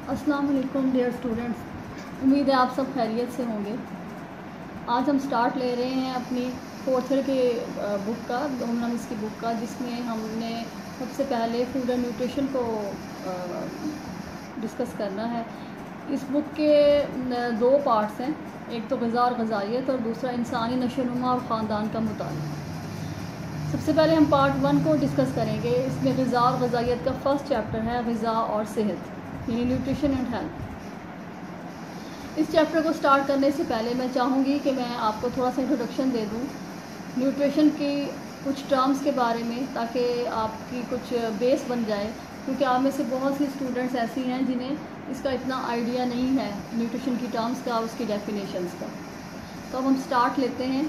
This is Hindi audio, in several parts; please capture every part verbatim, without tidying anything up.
अस्सलाम वालेकुम डियर स्टूडेंट्स, उम्मीद है आप सब खैरियत से होंगे। आज हम स्टार्ट ले रहे हैं अपनी फोर्थ ईयर के बुक का, इकोनॉमिक्स की बुक का, जिसमें हमने सबसे पहले फूड एंड न्यूट्रिशन को डिस्कस करना है। इस बुक के दो पार्ट्स हैं, एक तो ग़िज़ा और ग़िज़ाइयत और दूसरा इंसानी नशोनुमा और ख़ानदान का मुतालिका। सबसे पहले हम पार्ट वन को डिस्कस करेंगे। इसमें ग़िज़ा और ग़िज़ाइयत का फर्स्ट चैप्टर है ग़िज़ा और सेहत, यानी न्यूट्रिशन एंड हेल्थ। इस चैप्टर को स्टार्ट करने से पहले मैं चाहूँगी कि मैं आपको थोड़ा सा इंट्रोडक्शन दे दूँ न्यूट्रिशन की कुछ टर्म्स के बारे में, ताकि आपकी कुछ बेस बन जाए, क्योंकि आप में से बहुत सी स्टूडेंट्स ऐसी हैं जिन्हें इसका इतना आइडिया नहीं है न्यूट्रिशन की टर्म्स का, उसकी डेफिनेशंस का। तो अब हम स्टार्ट लेते हैं।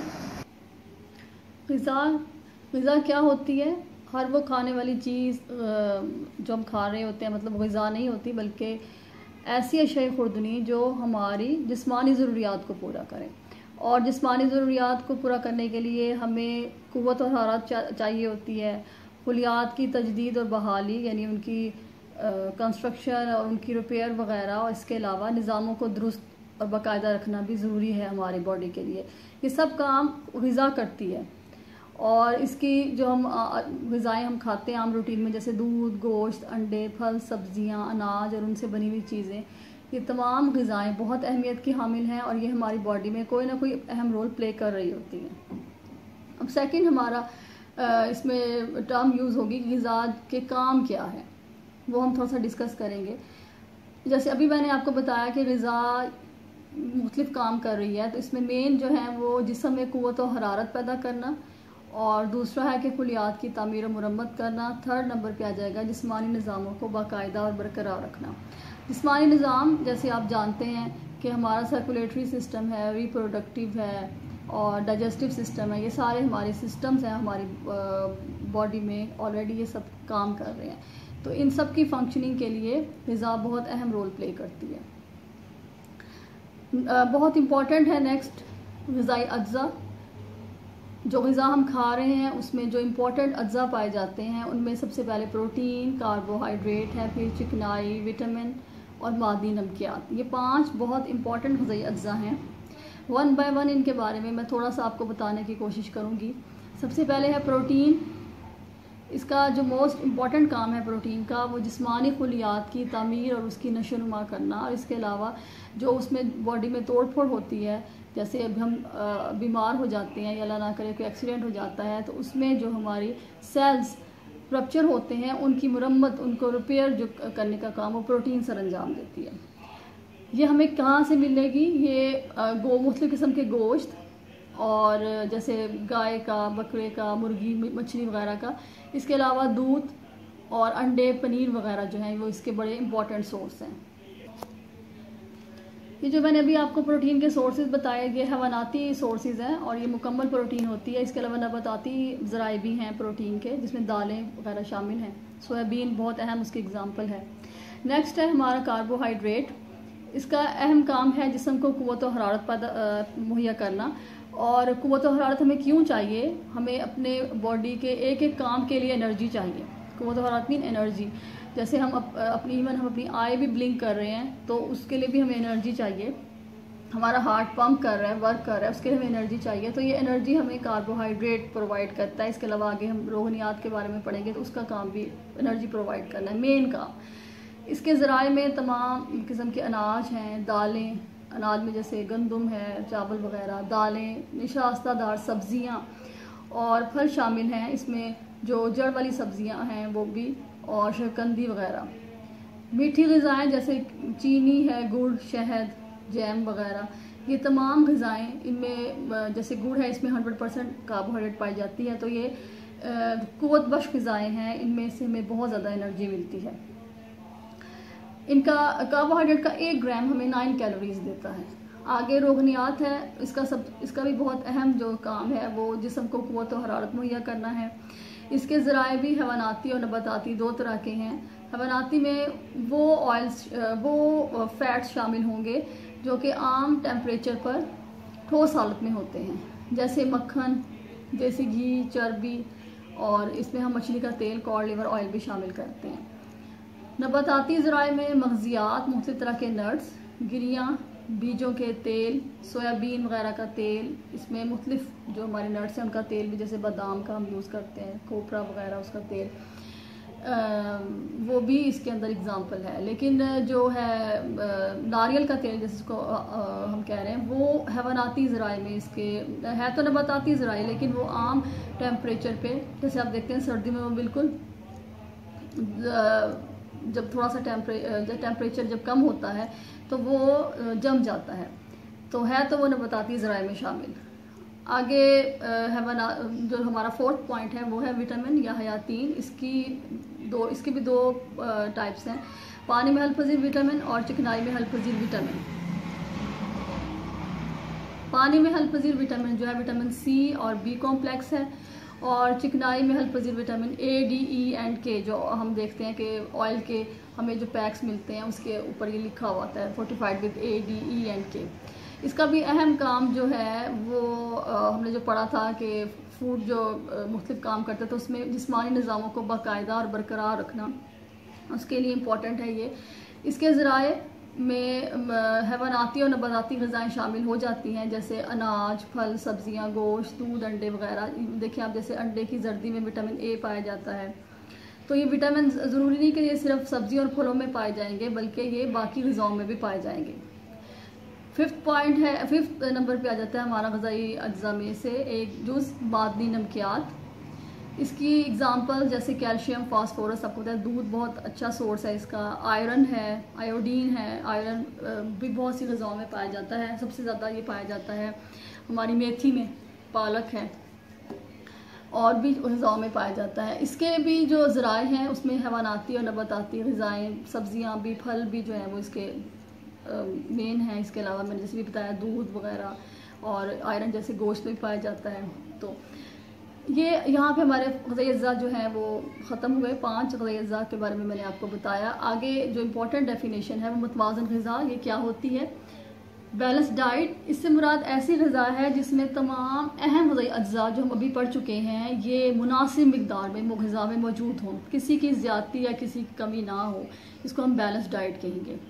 ग़िज़ा ग़िज़ा क्या होती है? हर वो खाने वाली चीज़ जो हम खा रहे होते हैं, मतलब ग़िज़ा नहीं होती, बल्कि ऐसी अशय खुर्दनी जो हमारी जिस्मानी ज़रूरियात को पूरा करें। और जिस्मानी ज़रूरियात को पूरा करने के लिए हमें क़ुव्वत और हरारत चा, चाहिए होती है। खुलियात की तजदीद और बहाली, यानी उनकी कंस्ट्रक्शन और उनकी रिपेयर वगैरह, और इसके अलावा निज़ामों को दुरुस्त और बाकायदा रखना भी ज़रूरी है हमारी बॉडी के लिए। ये सब काम ग़िज़ा करती है। और इसकी जो हम ग़िज़ाएँ हम खाते हैं आम रूटीन में, जैसे दूध, गोश्त, अंडे, फल, सब्ज़ियाँ, अनाज और उनसे बनी हुई चीज़ें, ये तमाम ग़िज़ाएँ बहुत अहमियत की हामिल हैं और ये हमारी बॉडी में कोई ना कोई अहम रोल प्ले कर रही होती हैं। अब सेकंड हमारा इसमें टर्म यूज़ होगी ग़िज़ा के काम क्या है, वो हम थोड़ा सा डिस्कस करेंगे। जैसे अभी मैंने आपको बताया कि ग़िज़ा मुख्तलिफ़ काम कर रही है, तो इसमें मेन जो है वो जिस्म में क़ुव्वत और हरारत पैदा करना, और दूसरा है कि खुलियात की तामीर और मुरम्मत करना। थर्ड नंबर पे आ जाएगा जिस्मानी निज़ामों को बाकायदा और बरकरार रखना। जिस्मानी निज़ाम जैसे आप जानते हैं कि हमारा सर्कुलेटरी सिस्टम है, रिप्रोडक्टिव है और डाइजेस्टिव सिस्टम है, ये सारे हमारे सिस्टम्स हैं हमारी बॉडी में, ऑलरेडी ये सब काम कर रहे हैं। तो इन सब की फंक्शनिंग के लिए ग़िज़ा बहुत अहम रोल प्ले करती है। बहुत इम्पॉर्टेंट है नेक्स्ट ग़िज़ाई अज्जा। जो ग़िज़ा हम खा रहे हैं उसमें जो इम्पोर्टेंट अज्जा पाए जाते हैं, उनमें सबसे पहले प्रोटीन, कार्बोहाइड्रेट है, फिर चिकनाई, विटामिन और मादी नमकियात। ये पांच बहुत इम्पॉर्टेंट ग़िज़ाई अज्जा हैं। वन बाय वन इनके बारे में मैं थोड़ा सा आपको बताने की कोशिश करूँगी। सबसे पहले है प्रोटीन। इसका जो मोस्ट इम्पॉर्टेंट काम है प्रोटीन का, वो जिस्मानी खुलियात की तामीर और उसकी नशोनुमा करना, और इसके अलावा जो उसमें बॉडी में तोड़ फोड़ होती है, जैसे अब हम बीमार हो जाते हैं या अल्लाह ना करे कोई एक्सीडेंट हो जाता है, तो उसमें जो हमारी सेल्स रप्चर होते हैं, उनकी मुरम्मत, उनको रिपेयर जो करने का काम वो प्रोटीन सर अंजाम देती है। ये हमें कहाँ से मिलेगी? ये गो मुख्तलिफ़ किस्म के गोश्त, और जैसे गाय का, बकरे का, मुर्गी, मछली वगैरह का, इसके अलावा दूध और अंडे, पनीर वगैरह जो हैं वो इसके बड़े इंपॉर्टेंट सोर्स हैं। ये जो मैंने अभी आपको प्रोटीन के सोर्सेज बताए, ये हवानाती सोर्सेज हैं और ये मुकम्मल प्रोटीन होती है। इसके अलावा नबाताती ज़राए भी हैं प्रोटीन के, जिसमें दालें वगैरह शामिल हैं। सोयाबीन बहुत अहम उसकी एग्जांपल है। नेक्स्ट है हमारा कार्बोहाइड्रेट। इसका अहम काम है जिस्म को क़ुव्वत और हरारत पैदा मुहैया करना। और क़ुव्वत और हरारत हमें क्यों चाहिए? हमें अपने बॉडी के एक एक काम के लिए एनर्जी चाहिए। क़ुव्वत और हरारत मीन एनर्जी। जैसे हम अप, अपनी इवन हम अपनी आई भी ब्लिंक कर रहे हैं, तो उसके लिए भी हमें एनर्जी चाहिए। हमारा हार्ट पंप कर रहा है, वर्क कर रहा है, उसके लिए हमें एनर्जी चाहिए। तो ये एनर्जी हमें कार्बोहाइड्रेट प्रोवाइड करता है। इसके अलावा आगे हम रोगनियात के बारे में पढ़ेंगे, तो उसका काम भी एनर्जी प्रोवाइड करना है, मेन काम। इसके ज़राए में तमाम किस्म के अनाज हैं, दालें, अनाज में जैसे गंदम है, चावल वगैरह, दालें, निशास्तादार सब्ज़ियाँ और फल शामिल हैं। इसमें जो जड़ वाली सब्ज़ियाँ हैं वो भी, और शकंदी वगैरह। मीठी ग़िज़ाएँ जैसे चीनी है, गुड़, शहद, जैम वगैरह, ये तमाम ग़िज़ाएँ, इनमें जैसे गुड़ है, इसमें हंड्रेड परसेंट कार्बोहाइड्रेट पाई जाती है। तो ये क़ुव्वत बख्श ग़िज़ाएँ हैं, इनमें से हमें बहुत ज़्यादा एनर्जी मिलती है। इनका कार्बोहाइड्रेट का एक ग्राम हमें नाइन कैलोरीज देता है। आगे रोगनियात है, इसका सब इसका भी बहुत अहम जो काम है वो जिस्म को क़ुव्वत और हरारत मुहैया करना है। इसके ज़राए भी हवानाती और नबाताती दो तरह के हैं। हवानाती में वो ऑयल्स, वो फैट्स शामिल होंगे जो कि आम टेम्परेचर पर ठोस हालत में होते हैं, जैसे मक्खन, देसी घी, चर्बी, और इसमें हम मछली का तेल, कॉड लिवर ऑयल भी शामिल करते हैं। नबाताती ज़राए में मग़ज़ियात, मुख्तलिफ़ तरह के नट्स, गिरियाँ, बीजों के तेल, सोयाबीन वगैरह का तेल, इसमें मुख्तलिफ़ जो हमारे नट्स हैं उनका तेल भी, जैसे बादाम का हम यूज़ करते हैं, कोपरा वगैरह उसका तेल, आ, वो भी इसके अंदर एग्जांपल है। लेकिन जो है नारियल का तेल जैसे इसको आ, आ, हम कह रहे हैं, वो हैवानाती ज़राए में इसके है तो नबाताती ज़राए, लेकिन वो आम टेम्परेचर पे, जैसे आप देखते हैं सर्दी में वो बिल्कुल जब थोड़ा सा टेम्परे टेम्परेचर जब कम होता है तो वो जम जाता है, तो है तो वो नबाताती ज़राए में शामिल। आगे हैवाना जो हमारा फोर्थ पॉइंट है वो है विटामिन या हयातीन। इसकी दो इसके भी दो टाइप्स हैं, पानी में हल पजीर विटामिन और चिकनाई में हल पजीर विटामिन। पानी में हल पजीर विटामिन जो है विटामिन सी और बी कॉम्प्लेक्स है, और चिकनाई में हल पजीर vitamin A, D, E and K, जो हम देखते हैं कि ऑयल के हमें जो पैक्स मिलते हैं उसके ऊपर ये लिखा हुआ होता है fortified with A, D, E and K. इसका भी अहम काम जो है वो आ, हमने जो पढ़ा था कि फूड जो मुख्तलिफ काम करते थे उसमें जिस्मानी निज़ामों को बाकायदा और बरकरार रखना, उसके लिए इम्पॉर्टेंट है ये। इसके ज़राए में हैवानाती और नबाताती ग़िज़ाएँ शामिल हो जाती हैं, जैसे अनाज, फल, सब्जियां, गोश्त, दूध, अंडे वगैरह। देखिए आप, जैसे अंडे की जर्दी में विटामिन ए पाया जाता है, तो ये विटामिन ज़रूरी नहीं कि ये सिर्फ सब्जी और फलों में पाए जाएंगे, बल्कि ये बाकी ग़िज़ाओं में भी पाए जाएंगे। फिफ्थ पॉइंट है, फिफ्थ नंबर पे आ जाता है हमारा ग़िज़ाई अज्जा में से एक जुज़ मादनी नमकियात। इसकी एग्जांपल जैसे कैल्शियम, फास्फोरस, आपको पता है दूध बहुत अच्छा सोर्स है इसका, आयरन है, आयोडीन है। आयरन भी बहुत सी ग़िज़ाओं में पाया जाता है, सबसे ज़्यादा ये पाया जाता है हमारी मेथी में, पालक है, और भी ग़िज़ाओं में पाया जाता है। इसके भी जो ज़राए हैं उसमें हैवानाती और नबाताती ग़िज़ाएँ, सब्जियाँ भी, फल भी जो हैं वो इसके मेन है। इसके अलावा मैंने जैसे भी बताया दूध वगैरह, और आयरन जैसे गोश्त में भी पाया जाता है। तो ये यहाँ पे हमारे ग़िज़ाई अज्जा जो हैं वो ख़त्म हुए। पांच ग़िज़ाई अज्जा के बारे में मैंने आपको बताया। आगे जो इम्पोर्टेंट डेफिनेशन है वो मुतवाज़न ग़िज़ा, ये क्या होती है? बैलेंस डाइट, इससे मुराद ऐसी ग़िज़ा है जिसमें तमाम अहम ग़िज़ाई अज्जा जो हम अभी पढ़ चुके हैं ये मुनासिब मिक़दार में ग़िज़ा में मौजूद हों, किसी की ज़्यादती या किसी की कमी ना हो, इसको हम बैलेंस डाइट कहेंगे।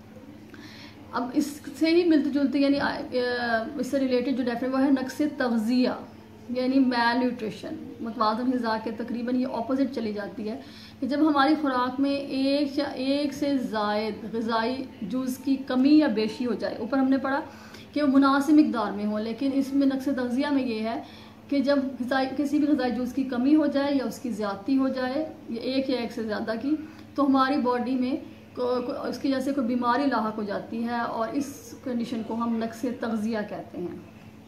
अब इससे ही मिलती जुलती यानी इससे रिलेटेड जो डेफिनेशन वो है नक्स तग़ज़िया, यानी मैल न्यूट्रिशन। मुतवाज़न ग़िज़ा के तकरीबन ये ऑपोजिट चली जाती है कि जब हमारी खुराक में एक या एक से ज़ायद ग़िज़ाई जुज़ की कमी या बेशी हो जाए। ऊपर हमने पढ़ा कि वो मुनासिब मिक़दार में हो, लेकिन इसमें नक्स तग़ज़िया में ये है कि जब ग़िज़ाई किसी भी ग़िज़ाई जुज़ की कमी हो जाए या उसकी ज़्यादती हो जाए, या एक या एक से ज़्यादा की, तो हमारी बॉडी में इसकी जैसे कोई बीमारी लाहक हो जाती है, और इस कंडीशन को हम नक्स तग़ज़िया कहते हैं।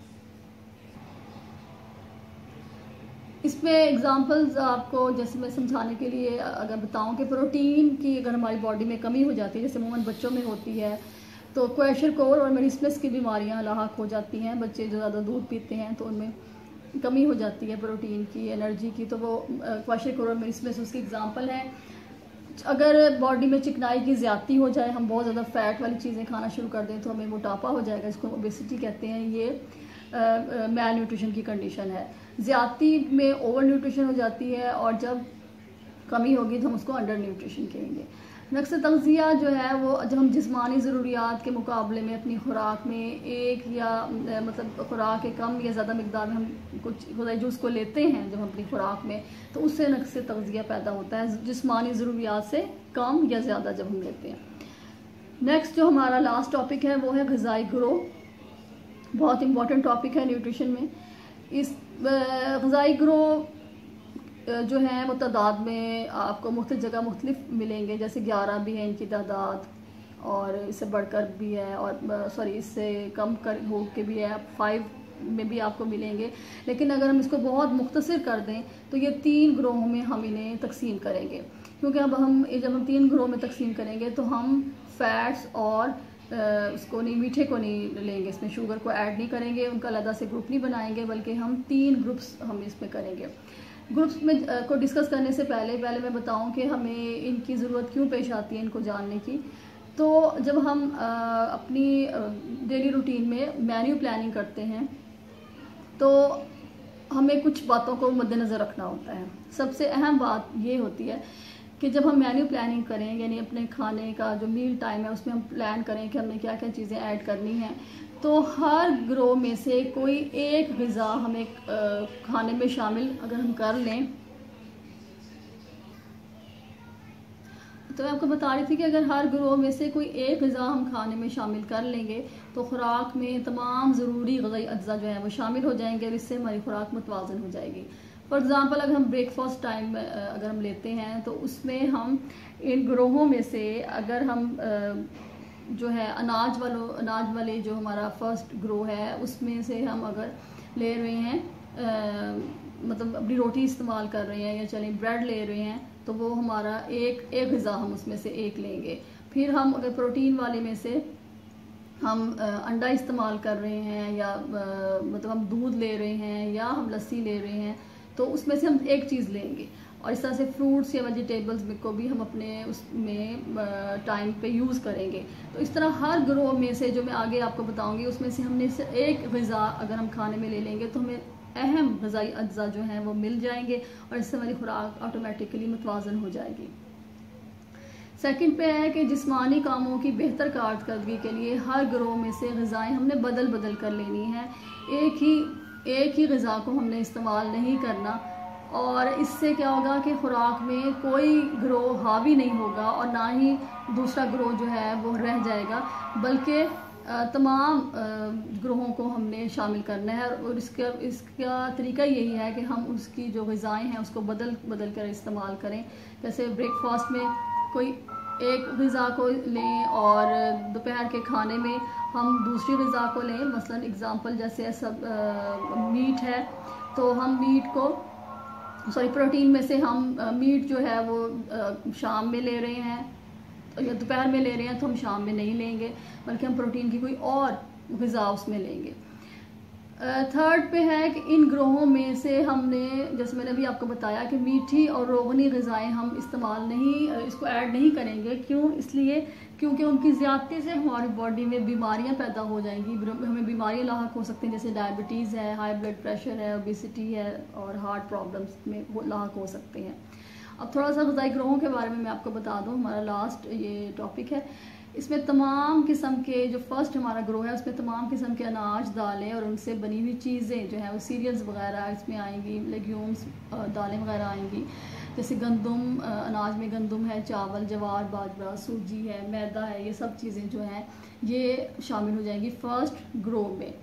इसमें एग्जांपल्स आपको जैसे मैं समझाने के लिए अगर बताऊं कि प्रोटीन की अगर हमारी बॉडी में कमी हो जाती है, जैसे अमूमन बच्चों में होती है, तो क्वेशरकोर और मेरिस्मस की बीमारियां लाहक हो जाती हैं। बच्चे जो ज़्यादा दूध पीते हैं तो उनमें कमी हो जाती है प्रोटीन की, एनर्जी की, तो वो क्वेशरकोर और मेरिस्मस उसकी एग्जांपल है। अगर बॉडी में चिकनाई की ज़्यादती हो जाए, हम बहुत ज़्यादा फैट वाली चीज़ें खाना शुरू कर दें तो हमें मोटापा हो जाएगा, इसको ओबेसिटी कहते हैं। ये मैल न्यूट्रिशन की कंडीशन है। ज़्यादती में ओवर न्यूट्रिशन हो जाती है, और जब कमी होगी तो हम उसको अंडर न्यूट्रिशन कहेंगे। नक्स तग़ज़िया जो है वो जब हम जिस्मानी ज़रूरियात के मुकाबले में अपनी खुराक में एक या मतलब खुराक के कम या ज़्यादा मिक़दार में हम कुछ ग़िज़ाई जुज़ को लेते हैं जब हम अपनी खुराक में, तो उससे नक्स तग़ज़िया पैदा होता है, जिस्मानी ज़रूरियात से कम या ज़्यादा जब हम लेते हैं। नेक्स्ट जो हमारा लास्ट टॉपिक है वो है ग़िज़ाई ग्रो। बहुत इंपॉर्टेंट टॉपिक है न्यूट्रिशन में। इस ग़िज़ाई ग्रो जो है वो तादाद में आपको मुख्तलिफ जगह मुख्तलिफ मिलेंगे, जैसे ग्यारह भी है इनकी तादाद, और इससे बढ़कर भी है, और सॉरी इससे कम कर हो के भी है, फाइव में भी आपको मिलेंगे। लेकिन अगर हम इसको बहुत मुख्तसर कर दें तो ये तीन ग्रोहों में हम इन्हें तकसीम करेंगे, क्योंकि अब हम जब हम तीन ग्रोह में तकसीम करेंगे तो हम फैट्स और उसको नहीं, मीठे को नहीं लेंगे, इसमें शुगर को ऐड नहीं करेंगे, उनका अलग से ग्रुप नहीं बनाएंगे, बल्कि हम तीन ग्रुप्स हम इसमें करेंगे। ग्रुप्स में को डिस्कस करने से पहले पहले मैं बताऊं कि हमें इनकी ज़रूरत क्यों पेश आती है इनको जानने की। तो जब हम आ, अपनी डेली रूटीन में मेन्यू प्लानिंग करते हैं तो हमें कुछ बातों को मद्देनज़र रखना होता है। सबसे अहम बात ये होती है कि जब हम मेन्यू प्लानिंग करें, यानी अपने खाने का जो मील टाइम है उसमें हम प्लान करें कि हमने क्या क्या चीज़ें ऐड करनी हैं, तो हर ग्रो में से कोई एक ग़िज़ा हमें खाने में शामिल अगर हम कर लें, तो मैं आपको बता रही थी कि अगर हर ग्रोह में से कोई एक ग़िज़ा हम खाने में शामिल कर लेंगे तो खुराक में तमाम ज़रूरी ग़िज़ाई अज्जा जो है वो शामिल हो जाएंगे और इससे हमारी खुराक मुतवाज़न हो जाएगी। फॉर एग्ज़ाम्पल अगर हम ब्रेकफास्ट टाइम अगर हम लेते हैं तो उसमें हम इन ग्रोहों में से अगर हम जो है अनाज वालों अनाज वाले जो हमारा फर्स्ट ग्रो है उसमें से हम अगर ले रहे हैं आ, मतलब अपनी रोटी इस्तेमाल कर रहे हैं या चलें ब्रेड ले रहे हैं, तो वो हमारा एक एक ग़िज़ा हम उसमें से एक लेंगे। फिर हम अगर प्रोटीन वाले में से हम अंडा इस्तेमाल कर रहे हैं या मतलब हम दूध ले रहे हैं या हम लस्सी ले रहे हैं, तो उसमें से हम एक चीज़ लेंगे। और इस तरह से फ्रूट्स या वेजिटेबल्स को भी हम अपने उसमें टाइम पे यूज़ करेंगे। तो इस तरह हर ग्रोह में से जो मैं आगे आपको बताऊंगी उसमें से हमने से एक ग़िज़ा अगर हम खाने में ले लेंगे तो हमें अहम ग़िज़ाई अज्जा जो हैं वो मिल जाएंगे और इससे हमारी खुराक ऑटोमेटिकली मुतवाज़न हो जाएगी। सेकंड पे है कि जिस्मानी कामों की बेहतर कारकर्दगी के लिए हर ग्रोह में से ग़िज़ाएँ हमने बदल बदल कर लेनी है। एक ही एक ही ग़िज़ा को हमने इस्तेमाल नहीं करना, और इससे क्या होगा कि खुराक में कोई ग्रोह हावी नहीं होगा और ना ही दूसरा ग्रोह जो है वो रह जाएगा, बल्कि तमाम ग्रोहों को हमने शामिल करना है। और इसका इसका तरीका यही है कि हम उसकी जो ग़िज़ाएँ हैं उसको बदल बदल कर इस्तेमाल करें। जैसे ब्रेकफास्ट में कोई एक ग़िज़ा को लें और दोपहर के खाने में हम दूसरी ग़िज़ा को लें। मसलन एग्ज़ाम्पल जैसे सब मीट है तो हम मीट को सॉरी प्रोटीन में से हम मीट जो है वो शाम में ले रहे हैं या दोपहर में ले रहे हैं तो हम शाम में नहीं लेंगे, बल्कि हम प्रोटीन की कोई और ग़िज़ा उसमें लेंगे। थर्ड पे है कि इन ग्रोहों में से हमने, जैसे मैंने अभी आपको बताया कि मीठी और रोगनी ग़िज़ाएँ हम इस्तेमाल नहीं इसको ऐड नहीं करेंगे। क्यों? इसलिए क्योंकि उनकी ज़्यादती से हमारी बॉडी में बीमारियां पैदा हो जाएंगी, हमें बीमारियां लाहक हो सकती हैं, जैसे डायबिटीज़ है, हाई ब्लड प्रेशर है, ओबेसिटी है और हार्ट प्रॉब्लम्स में लाहक हो सकते हैं। अब थोड़ा सा ग़िज़ाई ग्रोहों के बारे में मैं आपको बता दूं, हमारा लास्ट ये टॉपिक है। इसमें तमाम किस्म के जो फर्स्ट हमारा ग्रो है उसमें तमाम किस्म के अनाज, दालें और उनसे बनी हुई चीज़ें जो है वो सीरियल्स वगैरह इसमें आएंगी, लेग्यूम्स दालें वगैरह आएंगी, जैसे गंदम, अनाज में गंदम है, चावल, जवार, बाजरा, सूजी है, मैदा है, ये सब चीज़ें जो हैं ये शामिल हो जाएंगी फर्स्ट ग्रो में।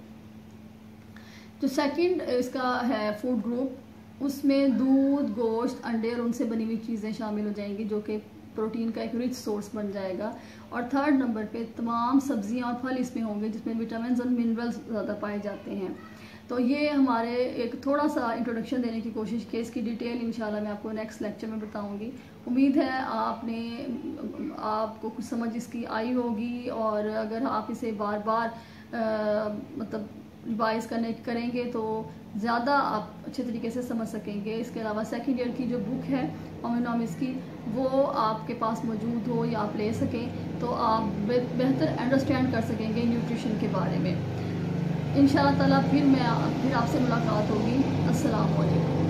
जो सेकंड इसका है फूड ग्रुप, उसमें दूध, गोश्त, अंडे और उनसे बनी हुई चीज़ें शामिल हो जाएंगी जो कि प्रोटीन का एक रिच सोर्स बन जाएगा। और थर्ड नंबर पे तमाम सब्जियां और फल इसमें होंगे जिसमें विटामिन और मिनरल्स ज़्यादा पाए जाते हैं। तो ये हमारे एक थोड़ा सा इंट्रोडक्शन देने की कोशिश की, इसकी डिटेल इंशाल्लाह मैं आपको नेक्स्ट लेक्चर में बताऊंगी। उम्मीद है आपने आपको कुछ समझ इसकी आई होगी, और अगर आप इसे बार बार आ, मतलब रिवाइज करने करेंगे तो ज़्यादा आप अच्छे तरीके से समझ सकेंगे। इसके अलावा सेकेंड ईयर की जो बुक है इकोनॉमिक्स की, वो आपके पास मौजूद हो या आप ले सकें तो आप बेहतर अंडरस्टैंड कर सकेंगे न्यूट्रिशन के बारे में। इंशाअल्लाह ताला फिर मैं फिर आपसे मुलाकात होगी। अस्सलाम वालेकुम।